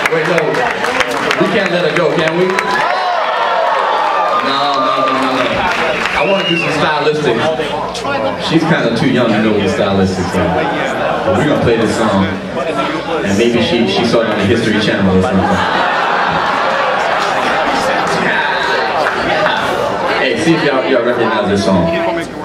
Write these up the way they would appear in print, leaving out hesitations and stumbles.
Wait, no. We can't let her go, can we? No. I want to do some stylistic. She's kind of too young to know the stylistic song. But we're going to play this song. And maybe she saw it on the History Channel or something. Hey, see if y'all recognize this song.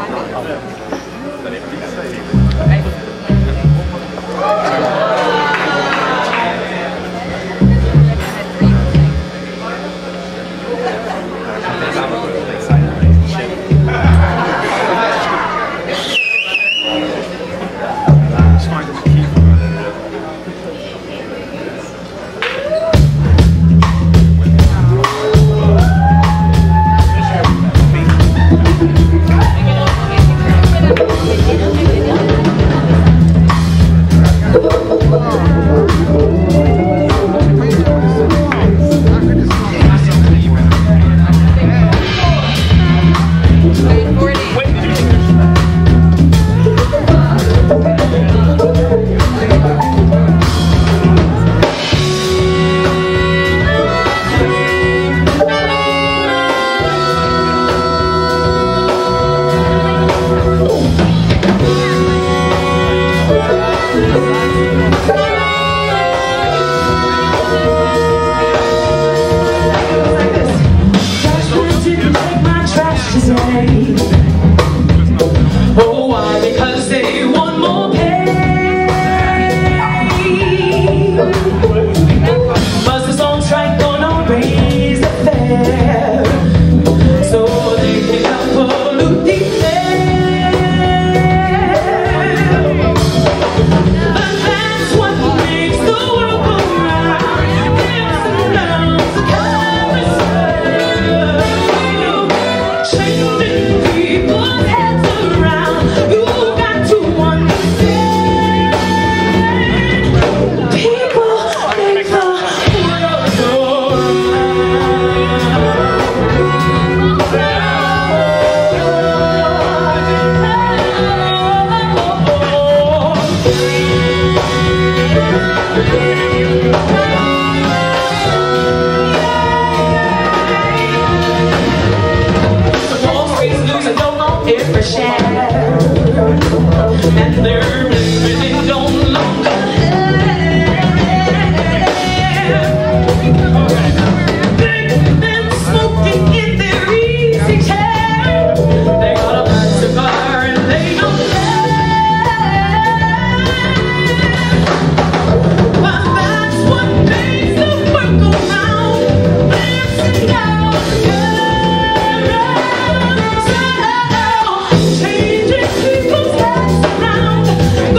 Oh, why? Because they want more pay. Buses on strike gonna raise the fare, so they can pollute the air. But that's what makes the world go round. It's around the carousel, changing people's heads around. You got to understand, people make the world go Wall Street's losing no more every share, and they're really don't longer they've been smoking in their easy chair. They got a black cigar and they don't care. But that's what makes the world go round. Dancing out together, changing people's heads around.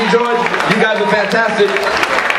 enjoyed. You guys are fantastic.